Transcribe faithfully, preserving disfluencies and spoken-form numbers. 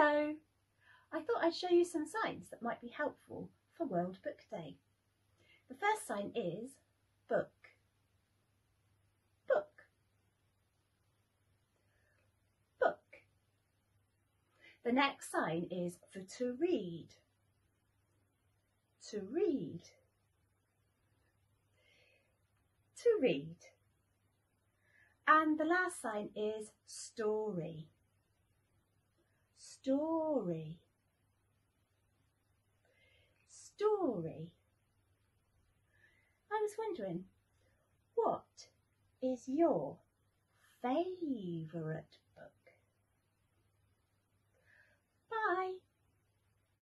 Hello! I thought I'd show you some signs that might be helpful for World Book Day. The first sign is book. Book. Book. The next sign is for to read. To read. To read. And the last sign is story. Story. Story. I was wondering, what is your favourite